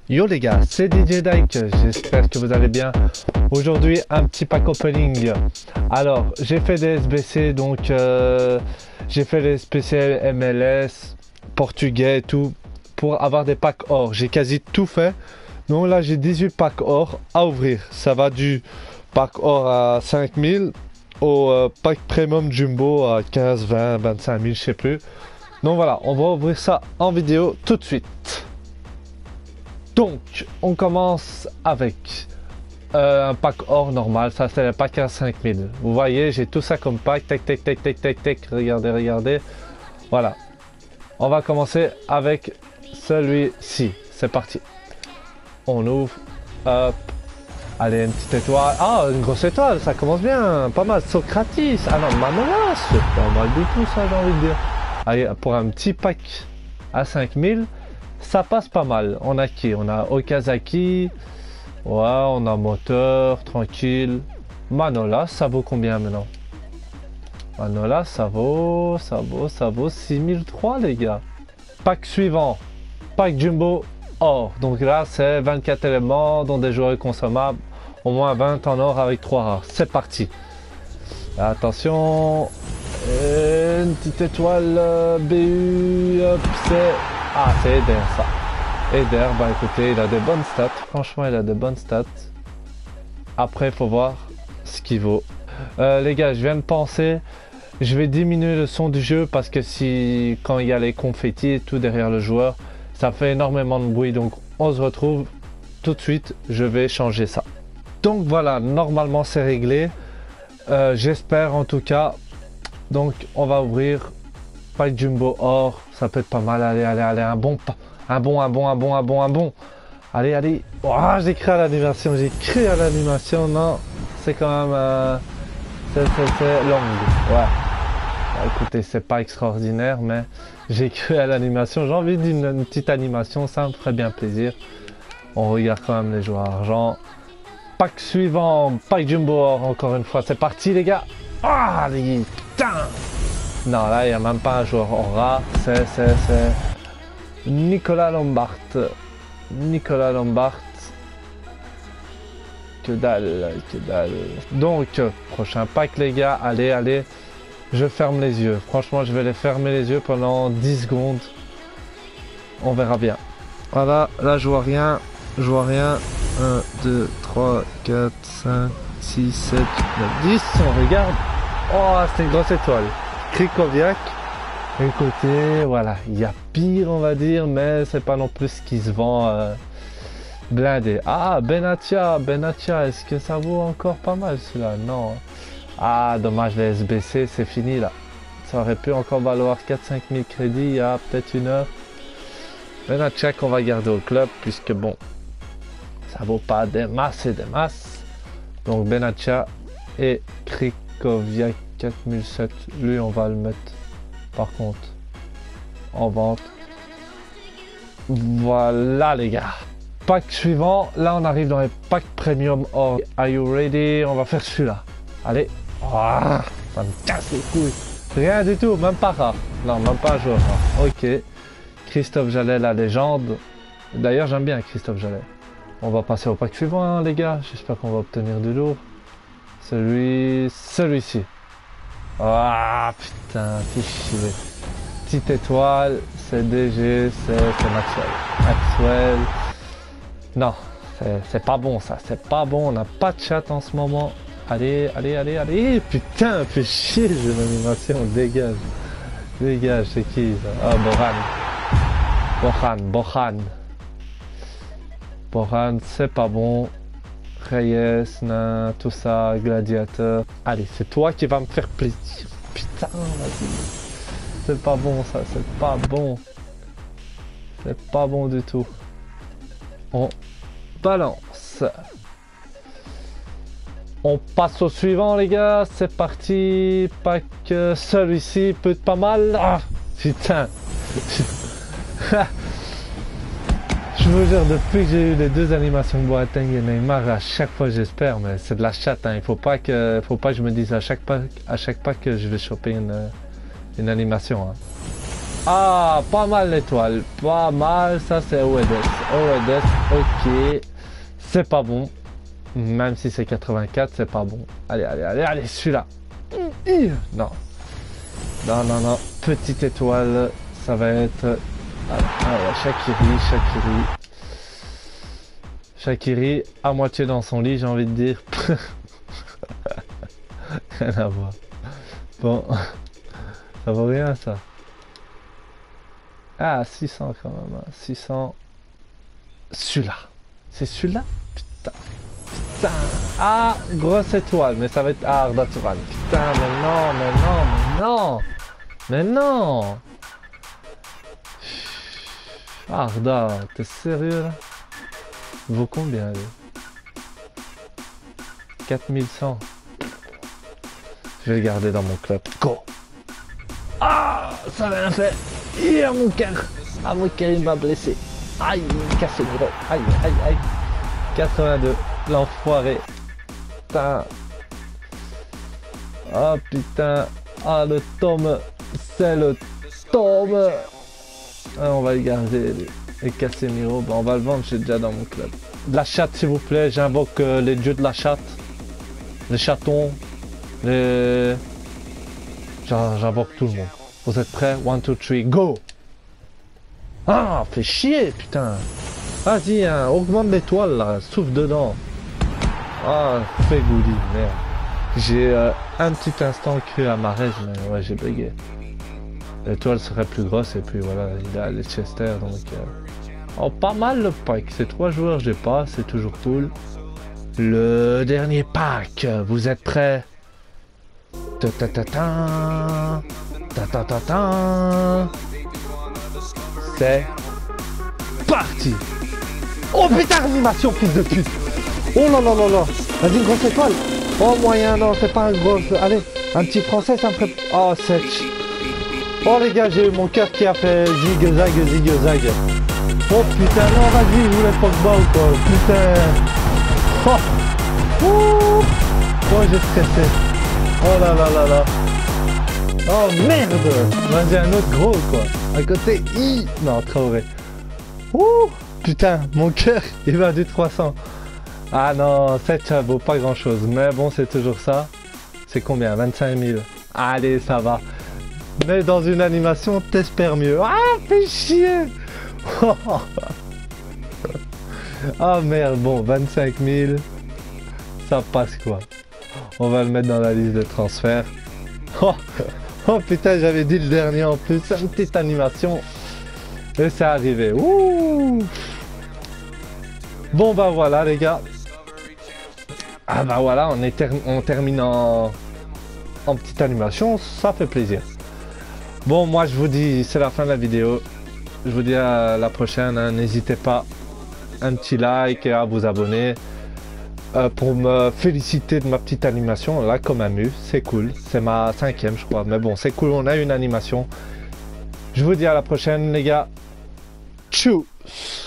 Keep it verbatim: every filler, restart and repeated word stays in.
Yo les gars, c'est D J Dyke, j'espère que vous allez bien. Aujourd'hui un petit pack opening. Alors j'ai fait des S B C, donc euh, j'ai fait les spéciales M L S, portugais et tout, pour avoir des packs or. J'ai quasi tout fait, donc là j'ai dix-huit packs or à ouvrir. Ça va du pack or à cinq mille au euh, pack premium jumbo à quinze, vingt, vingt-cinq mille, je sais plus. Donc voilà, on va ouvrir ça en vidéo tout de suite. Donc, on commence avec euh, un pack or normal, ça c'est le pack à cinq mille. Vous voyez, j'ai tout ça comme pack, tac, tac, tac, tac, tac, tac, regardez, regardez. Voilà. On va commencer avec celui-ci. C'est parti. On ouvre, hop. Allez, une petite étoile. Ah, une grosse étoile, ça commence bien, pas mal. Socratis, ah non, Manolas, c'est pas mal du tout ça, j'ai envie de dire. Allez, pour un petit pack à cinq mille. Ça passe pas mal. On a qui? On a Okazaki. Ouais, on a moteur, tranquille. Manolas, ça vaut combien maintenant? Manolas, ça vaut, ça vaut, ça vaut six mille trois les gars. Pack suivant. Pack jumbo or. Donc là, c'est vingt-quatre éléments, dont des joueurs consommables. Au moins vingt en or avec trois rares. C'est parti. Attention. Une petite étoile B U. Hop, c'est... Ah, c'est Eder ça. Eder, bah écoutez, il a des bonnes stats. Franchement, il a des bonnes stats. Après, il faut voir ce qu'il vaut. Euh, les gars, je viens de penser, je vais diminuer le son du jeu parce que si, quand il y a les confettis et tout derrière le joueur, ça fait énormément de bruit. Donc, on se retrouve tout de suite. Je vais changer ça. Donc voilà, normalement, c'est réglé. Euh, J'espère en tout cas. Donc, on va ouvrir. Pack jumbo or, ça peut être pas mal. Allez, allez, allez, un bon, un bon, un bon, un bon, un bon, un bon. Allez, allez. Oh, j'ai cru à l'animation, j'ai cru à l'animation. Non, c'est quand même, euh, c'est long. Ouais. Bah, écoutez, c'est pas extraordinaire, mais j'ai cru à l'animation. J'ai envie d'une petite animation, ça me ferait bien plaisir. On regarde quand même les joueurs argent. Pack suivant, pack jumbo or, encore une fois. C'est parti, les gars. Ah, les putain. Non, là, il n'y a même pas un joueur aura. C'est, c'est, c'est... Nicolas Lombard. Nicolas Lombard. Que dalle, que dalle. Donc, prochain pack, les gars. Allez, allez. Je ferme les yeux. Franchement, je vais les fermer les yeux pendant dix secondes. On verra bien. Voilà, là, je vois rien. Je vois rien. un, deux, trois, quatre, cinq, six, sept, neuf, dix. On regarde. Oh, c'est une grosse étoile. Krikoviak, écoutez, voilà, il y a pire on va dire, mais c'est pas non plus ce qui se vend euh, blindé. Ah, Benatia, Benatia, est-ce que ça vaut encore pas mal celui-là? Non. Ah, dommage, les S B C, c'est fini là. Ça aurait pu encore valoir quatre à cinq mille crédits il y a peut-être une heure. Benatia qu'on va garder au club, puisque bon, ça vaut pas des masses et des masses. Donc Benatia et Krikoviak. quatre mille sept, lui on va le mettre par contre en vente. Voilà les gars, pack suivant, là on arrive dans les packs premium or. Are you ready? On va faire celui-là, allez. Oh, ça me casse les couilles, rien du tout, même pas rare, non même pas un joueur rare. Ok, Christophe Jallet, la légende. D'ailleurs j'aime bien Christophe Jallet. On va passer au pack suivant hein, les gars, j'espère qu'on va obtenir du lourd. Celui celui-ci. Ah putain, fais chier. Petite étoile, c'est D G, c'est Maxwell. Maxwell. Non, c'est pas bon ça, c'est pas bon, on n'a pas de chat en ce moment. Allez, allez, allez, allez. Putain, fais chier, j'ai l'animation, dégage. Dégage, c'est qui ça? Ah, Boran. Boran, Boran. Boran, c'est pas bon. Reyes, nain, tout ça, gladiateur. Allez, c'est toi qui va me faire plaisir. Putain, vas-y. C'est pas bon ça, c'est pas bon. C'est pas bon du tout. On balance. On passe au suivant les gars, c'est parti. Pack euh, celui-ci peut être pas mal. Ah, putain. Je vous jure, depuis que j'ai eu les deux animations de Boateng et Neymar, à chaque fois j'espère, mais c'est de la chatte, hein. Il faut pas que, faut pas que je me dise à chaque pas, à chaque pas que je vais choper une, une animation. Hein. Ah, pas mal l'étoile. Pas mal, ça c'est O E D S. O E D S, ok. C'est pas bon. Même si c'est quatre-vingt-quatre, c'est pas bon. Allez, allez, allez, allez, celui-là. Non. Non, non, non. Petite étoile, ça va être... Ah, ah, Shaqiri, Shaqiri. Shaqiri, à moitié dans son lit, j'ai envie de dire. Rien à voir. Bon. Ça vaut rien, ça. Ah, six cents quand même. Hein. six cents. Celui-là. C'est celui-là? Putain. Putain. Ah, grosse étoile, mais ça va être art natural. Putain, mais non, mais non, mais non. Mais non. Arda, t'es sérieux là? Vaut combien lui? quatre mille cent. Je vais le garder dans mon club. Go. Ah, ça va rien fait. Il a mon cœur. Ah, mon cœur il m'a blessé. Aïe, il m'a cassé le gros. Aïe, aïe, aïe. quatre-vingt-deux. L'enfoiré. Putain. Ah putain. Ah le tome. C'est le tome. Ah, on va le garder. Et Casemiro, bah, on va le vendre, j'ai déjà dans mon club. De la chatte s'il vous plaît, j'invoque euh, les dieux de la chatte. Les chatons. Les... J'invoque tout le monde. Vous êtes prêts? one, two, three, go! Ah, fait chier, putain! Vas-y, hein, augmente l'étoile là, souffle dedans. Ah, fais gouli, merde. J'ai euh, un petit instant cru à Mahrez, mais ouais, j'ai bugué. L'étoile serait plus grosse et puis voilà, il a Leicester donc... Euh... Oh, pas mal le pack, c'est trois joueurs, j'ai pas, c'est toujours cool. Le dernier pack, vous êtes prêts? Ta ta ta ta ta ta ta ta. C'est parti. Oh putain, animation fils de pute. Oh là là là là. Vas-y, une grosse étoile. Oh moyen, non, c'est pas un gros. Allez, un petit français, ça me ferait... Oh, c'est... Oh les gars, j'ai eu mon cœur qui a fait zig-zag, zig-zag. Oh putain, non, vas-y, vous voulez Pogba ou quoi? Putain. Oh. Ouh. Oh, j'ai stressé. Oh là là là là. Oh merde. Vas-y, un autre gros quoi. À côté, I. Non, Traoré. Ouh. Putain, mon cœur, il va du trois cents. Ah non, sept ça vaut pas grand chose. Mais bon, c'est toujours ça. C'est combien? vingt-cinq mille. Allez, ça va. Mais dans une animation, t'espères mieux. Ah, fais chier. Ah merde, bon, vingt-cinq mille. Ça passe quoi. On va le mettre dans la liste de transferts. Oh, oh putain, j'avais dit le dernier en plus. Une petite animation. Et c'est arrivé. Ouh. Bon bah voilà les gars. Ah bah voilà, on, est ter on termine en... en petite animation. Ça fait plaisir. Bon, moi je vous dis, c'est la fin de la vidéo. Je vous dis à la prochaine. Hein. N'hésitez pas. Un petit like et à vous abonner. Euh, pour me féliciter de ma petite animation, là comme un mu, c'est cool, c'est ma cinquième je crois, mais bon c'est cool, on a une animation. Je vous dis à la prochaine les gars, tchuss.